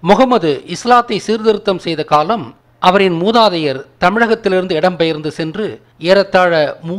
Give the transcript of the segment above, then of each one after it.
முகமது இஸ்லாத்தை சீர்திருத்தம் செய்த காலம் அவரின் மூதாதையர் தமிழகத்திலிருந்து இடம்பெயர்ந்து சென்று ஏறத்தாழ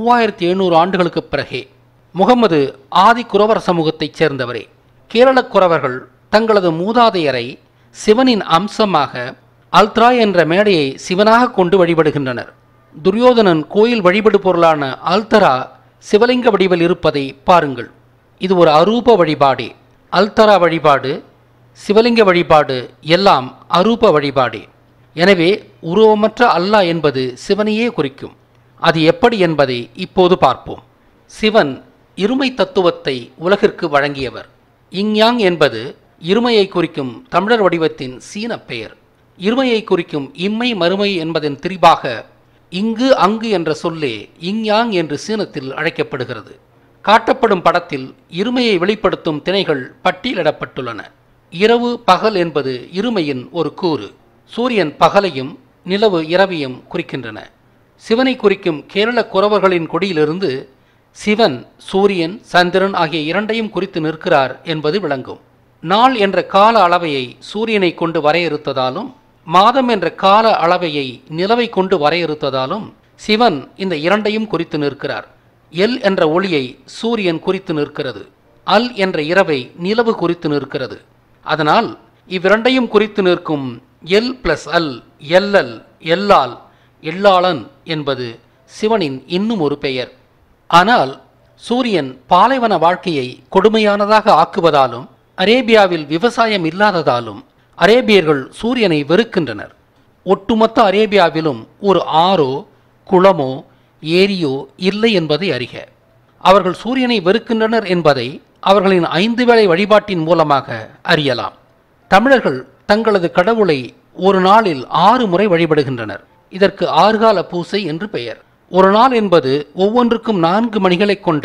3700 ஆண்டுகளுக்கு பிறகே. முகமது ஆதி குரவர் சமூகத்தைச் சேர்ந்தவரே. கேரளக் குரவர்கள் தங்களது மூதாதையரை சிவனின் அம்சமாக அல்த்ரா என்ற மேடையை சிவனாக கொண்டு வழிபடுகின்றனர். துரியோதனன் கோயில் வழிபடு பொருளான அல்தரா சிவலிங்க வடிவில் இருப்பதை பாருங்கள். இது ஒரு அரூப வழிபாடே. அல்தரா வழிபாடு, சிவலிங்க வழிபாடு எல்லாம் அரூப வழிபாடே. எனவே உருவமற்ற அல்லாஹ் என்பது சிவனையே குறிக்கும். அது எப்படி என்பதை இப்போது பார்ப்போம். சிவன் இருமை தத்துவத்தை உலகிற்கு வழங்கியவர். இங்யாங் என்பது இருமையை குறிக்கும் தமிழர் வடிவத்தின் சீன பெயர். இருமையை குறிக்கும் இம்மை மறுமை என்பதன் திரிபாக இங்கு அங்கு என்ற சொல்லே இங்யாங் என்று சீனத்தில் அழைக்கப்படுகிறது. காட்டப்படும் படத்தில் இருமையை வெளிப்படுத்தும் திணைகள் பட்டியலிடப்பட்டுள்ளன. இரவு பகல் என்பது இருமையின் ஒரு கூறு. சூரியன் பகலையும் நிலவு இரவையும் குறிக்கின்றன. சிவனை குறிக்கும் கேரள குரவர்களின் கொடியிலிருந்து சிவன் சூரியன் சந்திரன் ஆகிய இரண்டையும் குறித்து நிற்கிறார் என்பது விளங்கும். நாள் என்ற கால அளவையை சூரியனை கொண்டு வரையறுத்ததாலும் மாதம் என்ற கால அளவையை நிலவை கொண்டு வரையறுத்ததாலும் சிவன் இந்த இரண்டையும் குறித்து நிற்கிறார். எல் என்ற ஒளியை சூரியன் குறித்து நிற்கிறது. அல் என்ற இரவை நிலவு குறித்து நிற்கிறது. அதனால் இவ்விரண்டையும் குறித்து நிற்கும் எல் பிளஸ் அல், எல்லல், எல்லால், எள்ளாளன் என்பது சிவனின் இன்னும் ஒரு பெயர். ஆனால் சூரியன் பாலைவன வாழ்க்கையை கொடுமையானதாக ஆக்குவதாலும் அரேபியாவில் விவசாயம் இல்லாததாலும் அரேபியர்கள் சூரியனை வெறுக்கின்றனர். ஒட்டுமொத்த அரேபியாவிலும் ஒரு ஆறோ குளமோ ஏரியோ இல்லை என்பதை அறிக. அவர்கள் சூரியனை வெறுக்கின்றனர் என்பதை அவர்களின் 5 வேளை வழிபாட்டின் மூலமாக அறியலாம். தமிழர்கள் தங்களது கடவுளை ஒரு நாளில் 6 முறை வழிபடுகின்றனர். இதற்கு 6 கால பூசை என்று பெயர். ஒரு நாள் என்பது ஒவ்வொன்றுக்கும் 4 மணிகளை கொண்ட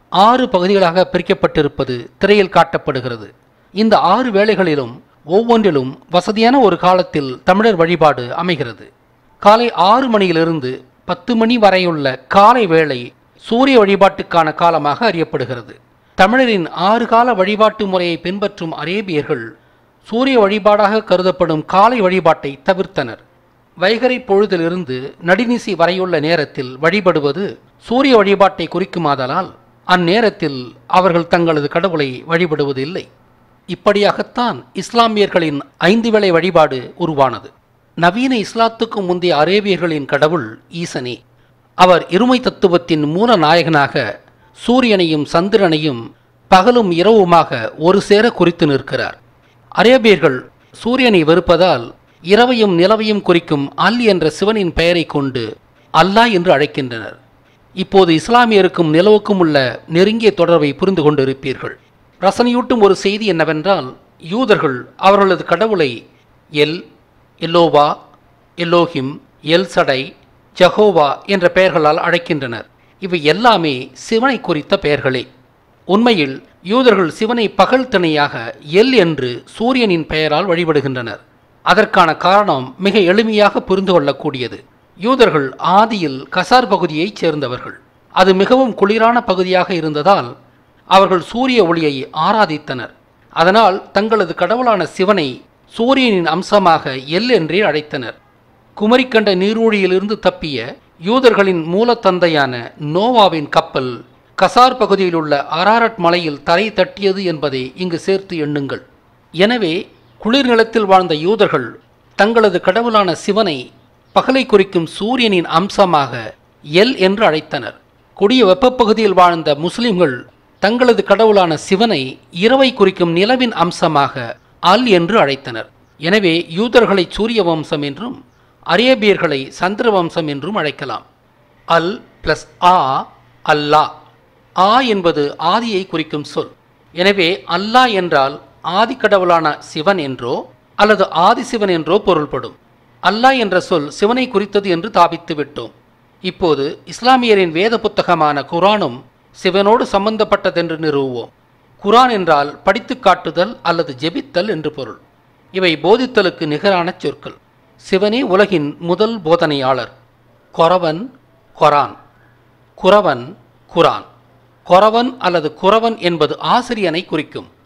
6 பகுதிகளாக பிரிக்கப்பட்டிருப்பது திரையில் காட்டப்படுகிறது. இந்த 6 வேளைகளிலும் ஒவ்வொன்றிலும் வசதியான ஒரு காலத்தில் தமிழர் வழிபாடு அமைகிறது. காலை 6 மணியிலிருந்து 10 மணி வரையுள்ள காலை வேளை சூரிய வழிபாட்டுக்கான காலமாக அறியப்படுகிறது. தமிழரின் 6 கால வழிபாட்டு முறையை பின்பற்றும் அரேபியர்கள் சூரிய வழிபாடாக கருதப்படும் காலை வழிபாட்டை தவிர்த்தனர். வைகறை பொழுதிலிருந்து நடுநிசி வரையுள்ள நேரத்தில் வழிபடுவது சூரிய வழிபாட்டை குறிக்குமாதலால் அந்நேரத்தில் அவர்கள் தங்களது கடவுளை வழிபடுவதில்லை. இப்படியாகத்தான் இஸ்லாமியர்களின் 5 வேளை வழிபாடு உருவானது. நவீன இஸ்லாத்துக்கு முந்தைய அரேபியர்களின் கடவுள் ஈசனே. அவர் இருமை தத்துவத்தின் மூல நாயகனாக சூரியனையும் சந்திரனையும் பகலும் இரவுமாக ஒரு சேர குறித்து நிற்கிறார். அரேபியர்கள் சூரியனை வெறுப்பதால் இரவையும் நிலவையும் குறிக்கும் அல் என்ற சிவனின் பெயரை கொண்டு அல்லாஹ் என்று அழைக்கின்றனர். இப்போது இஸ்லாமியருக்கும் நிலவுக்கும் உள்ள நெருங்கிய தொடர்பை புரிந்து கொண்டிருப்பீர்கள். ரசனையூட்டும் ஒரு செய்தி என்னவென்றால், யூதர்கள் அவர்களது கடவுளை El, Eloah, Elohim, El Shaddai, Jehovah என்ற பெயர்களால் அழைக்கின்றனர். இவை எல்லாமே சிவனை குறித்த பெயர்களே. உண்மையில் யூதர்கள் சிவனை பகல் திணையாக எல் என்று சூரியனின் பெயரால் வழிபடுகின்றனர். அதற்கான காரணம் மிக எளிமையாக புரிந்து கொள்ளக்கூடியது. யூதர்கள் ஆதியில் கசார் பகுதியைச் சேர்ந்தவர்கள். அது மிகவும் குளிரான பகுதியாக இருந்ததால் அவர்கள் சூரிய ஒளியை ஆராதித்தனர். அதனால் தங்களது கடவுளான சிவனை சூரியனின் அம்சமாக எல் என்றே அழைத்தனர். குமரிக்கண்ட நீரூழியிலிருந்து தப்பிய யூதர்களின் மூலத்தந்தையான நோவாவின் கப்பல் கசார் பகுதியில் உள்ள அராரட் மலையில் தரை தட்டியது என்பதை இங்கு சேர்த்து எண்ணுங்கள். எனவே குளிர் நிலத்தில் வாழ்ந்த யூதர்கள் தங்களது கடவுளான சிவனை பகலை குறிக்கும் சூரியனின் அம்சமாக எல் என்று அழைத்தனர். கொடிய வெப்பப்பகுதியில் வாழ்ந்த முஸ்லிம்கள் தங்களது கடவுளான சிவனை இரவை குறிக்கும் நிலவின் அம்சமாக அல் என்று அழைத்தனர். எனவே யூதர்களை சூரிய வம்சம் என்றும் அரேபியர்களை சந்திர வம்சம் என்றும் அழைக்கலாம். அல் பிளஸ் ஆ, அல்லாஹ். ஆ என்பது ஆதியை குறிக்கும் சொல். எனவே அல்லாஹ் என்றால் ஆதி கடவுளான சிவன் என்றோ அல்லது ஆதிசிவன் என்றோ பொருள்படும். அல்லாஹ் என்ற சொல் சிவனை குறித்தது என்று தாபித்து விட்டோம். இப்போது இஸ்லாமியரின் வேத புத்தகமான குரானும் சிவனோடு சம்பந்தப்பட்டதென்று நிறுவுவோம். குரான் என்றால் படித்து காட்டுதல் அல்லது ஜெபித்தல் என்று பொருள். இவை போதித்தலுக்கு நிகரான சொற்கள். சிவனே உலகின் முதல் போதனையாளர். கொரவன், கொரான். குரவன், குரான். கொரவன் அல்லது குரவன் என்பது ஆசிரியனை குறிக்கும்.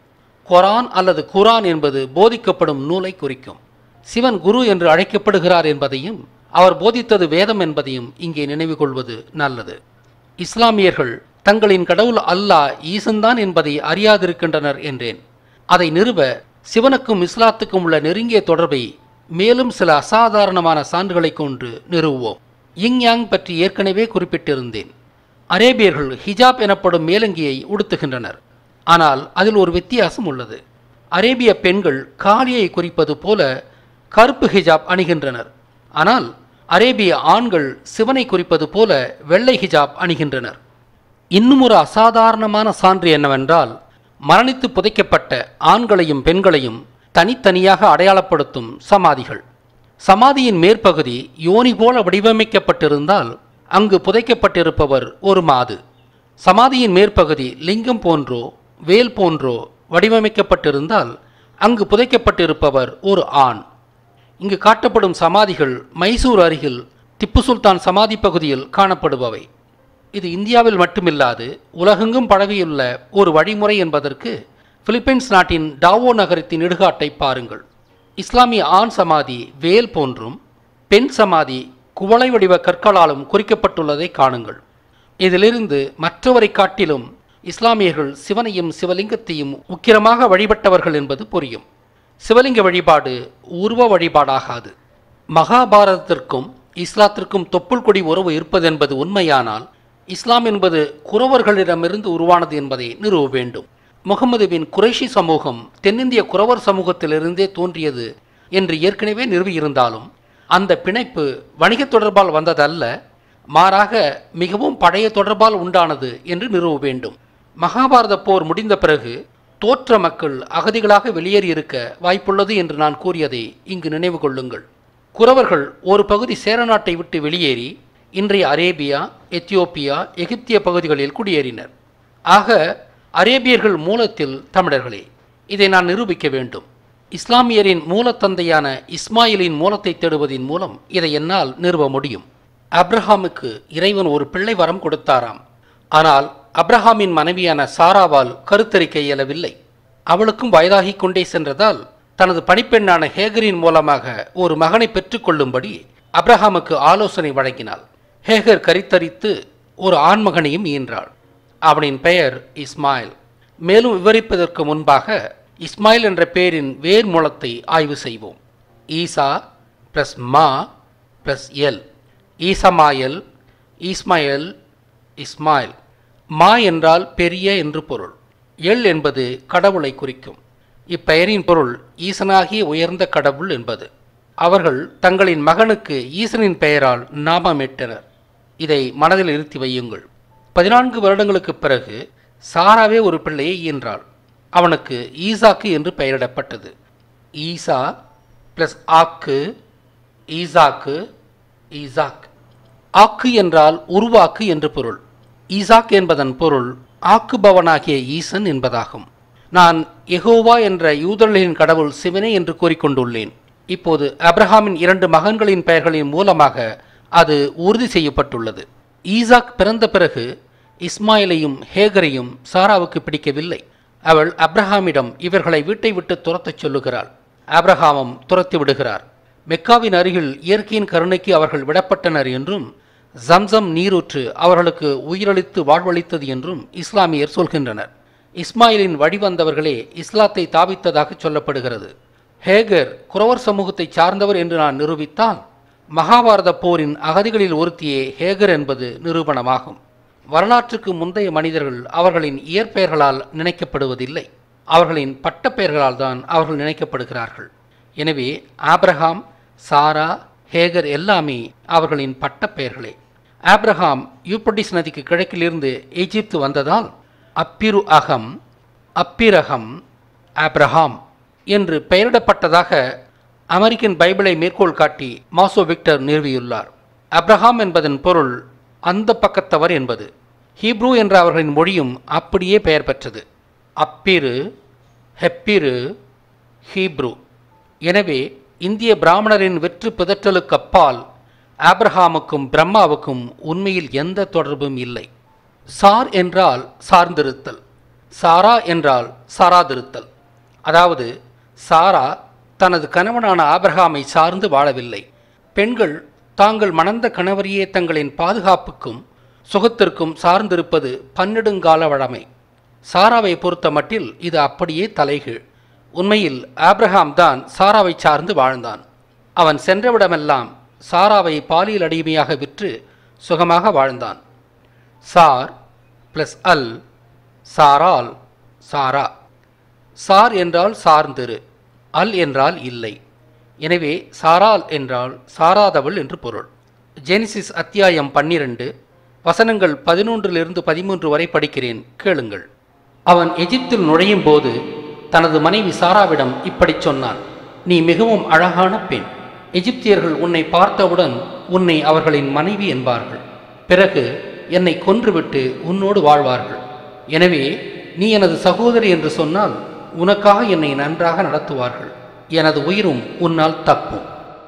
குரான் அல்லது குரான் என்பது போதிக்கப்படும் நூலை குறிக்கும். சிவன் குரு என்று அழைக்கப்படுகிறார் என்பதையும் அவர் போதித்தது வேதம் என்பதையும் இங்கே நினைவு கொள்வது நல்லது. இஸ்லாமியர்கள் தங்களின் கடவுள் அல்லாஹ் ஈசன்தான் என்பதை அறியாதிருக்கின்றனர் என்றேன். அதை நிறுவ சிவனுக்கும் இஸ்லாத்துக்கும் உள்ள நெருங்கிய தொடர்பை மேலும் சில அசாதாரணமான சான்றுகளை கொண்டு நிறுவுவோம். யிங் யாங் பற்றி ஏற்கனவே குறிப்பிட்டிருந்தேன். அரேபியர்கள் ஹிஜாப் எனப்படும் மேலங்கியை உடுத்துகின்றனர். ஆனால் அதில் ஒரு வித்தியாசம் உள்ளது. அரேபிய பெண்கள் காலியை குறிப்பது போல கருப்பு ஹிஜாப் அணிகின்றனர். ஆனால் அரேபிய ஆண்கள் சிவனை குறிப்பது போல வெள்ளை ஹிஜாப் அணிகின்றனர். இன்னும் ஒரு அசாதாரணமான சான்று என்னவென்றால், மரணித்து புதைக்கப்பட்ட ஆண்களையும் பெண்களையும் தனித்தனியாக அடையாளப்படுத்தும் சமாதிகள். சமாதியின் மேற்பகுதி யோனி போல வடிவமைக்கப்பட்டிருந்தால் அங்கு புதைக்கப்பட்டிருப்பவர் ஒரு மாது. சமாதியின் மேற்பகுதி லிங்கம் போன்றோ வேல் போன்றோ வடிவமைக்கப்பட்டிருந்தால் அங்கு புதைக்கப்பட்டிருப்பவர் ஒரு ஆண். இங்கு காட்டப்படும் சமாதிகள் மைசூர் அருகில் திப்பு சுல்தான் சமாதி பகுதியில் காணப்படுபவை. இது இந்தியாவில் மட்டுமில்லாது உலகெங்கும் பரவியுள்ள ஒரு வழிமுறை என்பதற்கு பிலிப்பைன்ஸ் நாட்டின் டாவோ நகரத்தின் இடுகாட்டை பாருங்கள். இஸ்லாமிய ஆண் சமாதி வேல் போன்றும் பெண் சமாதி குவளை வடிவ கற்களாலும் குறிக்கப்பட்டுள்ளதை காணுங்கள். இதிலிருந்து மற்றவரை காட்டிலும் இஸ்லாமியர்கள் சிவனையும் சிவலிங்கத்தையும் உக்கிரமாக வழிபட்டவர்கள் என்பது புரியும். சிவலிங்க வழிபாடு உருவ வழிபாடாகாது. மகாபாரதத்திற்கும் இஸ்லாத்திற்கும் தொப்புள் கொடி உறவு இருப்பதென்பது உண்மையானால் இஸ்லாம் என்பது குறவர்களிடமிருந்து உருவானது என்பதை நிறுவ வேண்டும். முகமதுவின் குறைஷி சமூகம் தென்னிந்திய குறவர் சமூகத்திலிருந்தே தோன்றியது என்று ஏற்கனவே நிறுவியிருந்தாலும் அந்த பிணைப்பு வணிக தொடர்பால் வந்ததல்ல, மாறாக மிகவும் பழைய தொடர்பால் உண்டானது என்று நிறுவ வேண்டும். மகாபாரத போர் முடிந்த பிறகு தோற்ற மக்கள் அகதிகளாக வெளியேறியிருக்க வாய்ப்புள்ளது என்று நான் கூறியதை இங்கு நினைவு கொள்ளுங்கள். குறவர்கள் ஒரு பகுதி சேர நாட்டை விட்டு வெளியேறி இன்றைய அரேபியா, எத்தியோப்பியா, எகிப்திய பகுதிகளில் குடியேறினர். ஆக அரேபியர்கள் மூலத்தில் தமிழர்களே. இதை நான் நிரூபிக்க வேண்டும். இஸ்லாமியரின் மூலத்தந்தையான இஸ்மாயிலின் மூலத்தை தேடுவதின் மூலம் இதை என்னால் நிறுவ முடியும். அப்ரஹாமுக்கு இறைவன் ஒரு பிள்ளை வரம் கொடுத்தாராம். ஆனால் அப்ரஹாமின் மனைவியான சாராவால் கருத்தரிக்க இயலவில்லை. அவளுக்கும் வயதாகி கொண்டே சென்றதால் தனது பணிப்பெண்ணான ஹேகரின் மூலமாக ஒரு மகனை பெற்றுக்கொள்ளும்படி அப்ரஹாமுக்கு ஆலோசனை வழங்கினாள். ஹேகர் கரித்தரித்து ஒரு ஆண்மகனையும் ஈன்றாள். அவனின் பெயர் இஸ்மாயில். மேலும் விவரிப்பதற்கு முன்பாக இஸ்மாயில் என்ற பெயரின் வேர் மூலத்தை ஆய்வு செய்வோம். ஈசா ப்ளஸ் மா ப்ளஸ் எல், ஈசமாயல், இஸ்மாயில், இஸ்மாயில். மா என்றால் பெரிய என்று பொருள். எல் என்பது கடவுளை குறிக்கும். இப்பெயரின் பொருள் ஈசனாகிய உயர்ந்த கடவுள் என்பது. அவர்கள் தங்களின் மகனுக்கு ஈசனின் பெயரால் நாமமிட்டனர். இதை மனதில் நிறுத்தி வையுங்கள். 14 வருடங்களுக்கு பிறகு சாராவே ஒரு பிள்ளையை ஈன்றாள். அவனுக்கு ஈசாக்கு என்று பெயரிடப்பட்டது. ஈசா பிளஸ் ஆக்கு, ஈசாக்கு, ஈசாக். ஆக்கு என்றால் உருவாக்கு என்று பொருள். ஈசாக் என்பதன் பொருள் ஆக்குபவனாகிய ஈசன் என்பதாகும். நான் யெகோவா என்ற யூதர்களின் கடவுள் சிவனே என்று கூறிக்கொண்டுள்ளேன். இப்போது அப்ரஹாமின் 2 மகன்களின் பெயர்களின் மூலமாக அது உறுதி செய்யப்பட்டுள்ளது. ஈசாக் பிறந்த பிறகு இஸ்மாயிலையும் ஹேகரையும் சாராவுக்கு பிடிக்கவில்லை. அவள் அப்ரஹாமிடம் இவர்களை வீட்டை விட்டு துரத்தச் சொல்லுகிறாள். அப்ரஹாமும் துரத்தி விடுகிறார். மெக்காவின் அருகில் இயற்கையின் கருணைக்கு அவர்கள் விடப்பட்டனர் என்றும் ஜம்சம் நீரூற்று அவர்களுக்கு உயிரளித்து வாழ்வளித்தது என்றும் இஸ்லாமியர் சொல்கின்றனர். இஸ்மாயிலின் வழிவந்தவர்களே இஸ்லாத்தை தாவித்ததாக சொல்லப்படுகிறது. ஹேகர் குறவர் சமூகத்தை சார்ந்தவர் என்று நான் நிரூபித்தால் மகாபாரத போரின் அகதிகளில் ஒருத்தியே ஹேகர் என்பது நிரூபணமாகும். வரலாற்றுக்கு முந்தைய மனிதர்கள் அவர்களின் இயற்பெயர்களால் நினைக்கப்படுவதில்லை, அவர்களின் பட்டப்பெயர்களால் தான் அவர்கள் நினைக்கப்படுகிறார்கள். எனவே ஆப்ரஹாம், சாரா, ஹேகர் எல்லாமே அவர்களின் பட்டப்பெயர்களே. ஆப்ரஹாம் யூப்ரட்டிஸ் நதிக்கு கிழக்கிலிருந்து எகிப்து வந்ததால் அப்பிரு அகம், அப்பிரகம், ஆப்ரஹாம் என்று பெயரிடப்பட்டதாக அமெரிக்கன் பைபிளை மேற்கோள் காட்டி மாசோ விக்டர் நிறுவியுள்ளார். அப்ரஹாம் என்பதன் பொருள் அந்த பக்கத்தவர் என்பது. ஹீப்ரூ என்ற அவர்களின் மொழியும் அப்படியே பெயர் பெற்றது. அப்பிரு, ஹெப்பிரு, ஹீப்ரூ. எனவே இந்திய பிராமணரின் வெற்று பிதற்றலுக்கு அப்பால் ஆப்ரஹாமுக்கும் பிரம்மாவுக்கும் உண்மையில் எந்த தொடர்பும் இல்லை. சார் என்றால் சார்ந்திருத்தல், சாரா என்றால் சாராதிருத்தல். அதாவது சாரா தனது கணவனான ஆபிரகாமை சார்ந்து வாழவில்லை. பெண்கள் தாங்கள் மணந்த கணவரையே தங்களின் பாதுகாப்புக்கும் சுகத்திற்கும் சார்ந்திருப்பது பன்னெடுங்கால வழமை. சாராவை பொறுத்த மட்டில் இது அப்படியே தலைகீழ். உண்மையில் ஆபிரகாம் தான் சாராவை சார்ந்து வாழ்ந்தான். அவன் சென்றவிடமெல்லாம் சாராவை பாலியல் அடிமையாக விற்று சுகமாக வாழ்ந்தான். சார் பிளஸ் அல், சாரால், சாரா. சார் என்றால் சார்ந்திரு, அல் என்றால் இல்லை. எனவே சாரால் என்றால் சாராதவள் என்று பொருள். ஜெனிசிஸ் அத்தியாயம் 12 வசனங்கள் 11-13 வரை படிக்கிறேன், கேளுங்கள். அவன் எகிப்தில் நுழையும் போது தனது மனைவி சாராவிடம் இப்படி சொன்னான்: நீ மிகவும் அழகான பெண். எகிப்தியர்கள் உன்னை பார்த்தவுடன் உன்னை அவர்களின் மனைவி என்பார்கள். பிறகு என்னை கொன்றுவிட்டு உன்னோடு வாழ்வார்கள். எனவே நீ எனது சகோதரி என்று சொன்னால் உனக்காக என்னை நன்றாக நடத்துவார்கள். எனது உயிரும் உன்னால் தப்பும்.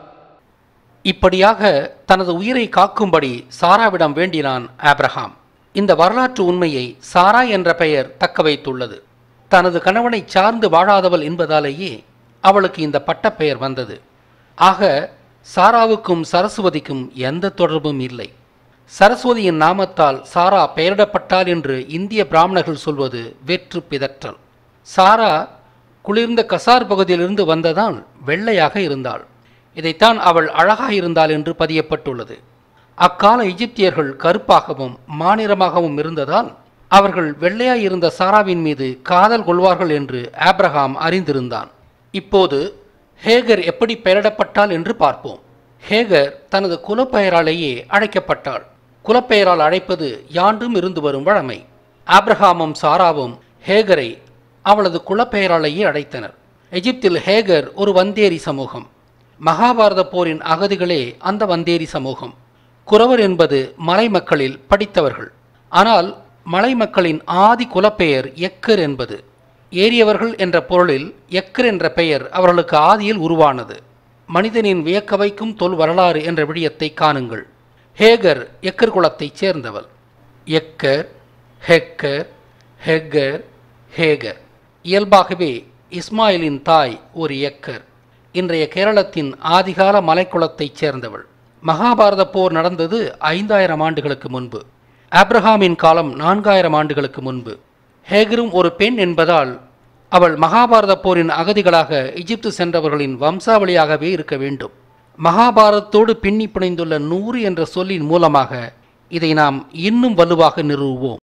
இப்படியாக தனது உயிரை காக்கும்படி சாராவிடம் வேண்டினான் ஆபிரகாம். இந்த வரலாற்று உண்மையை சாரா என்ற பெயர் தக்க வைத்துள்ளது. தனது கணவனை சார்ந்து வாழாதவள் என்பதாலேயே அவளுக்கு இந்த பட்டப்பெயர் வந்தது. ஆக சாராவுக்கும் சரஸ்வதிக்கும் எந்த தொடர்பும் இல்லை. சரஸ்வதியின் நாமத்தால் சாரா பெயரிடப்பட்டாள் என்று இந்திய பிராமணர்கள் சொல்வது வெற்று பிதற்றல். சாரா குளிர்ந்த கசார் பகுதியிலிருந்து வந்ததால் வெள்ளையாக இருந்தாள். இதைத்தான் அவள் அழகாக இருந்தாள் என்று பதியப்பட்டுள்ளது. அக்கால எகிப்தியர்கள் கருப்பாகவும் மாநிறமாகவும் இருந்ததால் அவர்கள் வெள்ளையாயிருந்த சாராவின் மீது காதல் கொள்வார்கள் என்று ஆபிரகாம் அறிந்திருந்தான். இப்போது ஹேகர் எப்படி பெயரிடப்பட்டாள் என்று பார்ப்போம். ஹேகர் தனது குலப்பெயராலேயே அழைக்கப்பட்டாள். குலப்பெயரால் அழைப்பது யாண்டும் இருந்து வரும் வழமை. ஆபிரகாமும் சாராவும் ஹேகரை அவளது குலப்பெயராலேயே அழைத்தனர். எகிப்தில் ஹேகர் ஒரு வந்தேரி சமூகம். மகாபாரத போரின் அகதிகளே அந்த வந்தேரி சமூகம். குறவர் என்பது மலை மக்களில் படித்தவர்கள். ஆனால் மலை மக்களின் ஆதி குலப்பெயர் எக்கர் என்பது. ஏறியவர்கள் என்ற பொருளில் எக்கர் என்ற பெயர் அவர்களுக்கு ஆதியில் உருவானது. மனிதனின் வியக்க வைக்கும் தொல் வரலாறு என்ற விடயத்தை காணுங்கள். ஹேகர் எக்கர் குலத்தைச் சேர்ந்தவள். எக்கர், ஹெக்கர், ஹெக்கர், ஹேகர். இயல்பாகவே இஸ்மாயிலின் தாய் ஒரு எக்கர். இன்றைய கேரளத்தின் ஆதிகால மலைக்குளத்தைச் சேர்ந்தவள். மகாபாரத போர் நடந்தது 5000 ஆண்டுகளுக்கு முன்பு. ஆபிரகாமின் காலம் 4000 ஆண்டுகளுக்கு முன்பு. ஹேகரும் ஒரு பெண் என்பதால் அவள் மகாபாரத போரின் அகதிகளாக எகிப்து சென்றவர்களின் வம்சாவளியாகவே இருக்க வேண்டும். மகாபாரதத்தோடு பின்னி பிணைந்துள்ள 100 என்ற சொல்லின் மூலமாக இதை நாம் இன்னும் வலுவாக நிறுவுவோம்.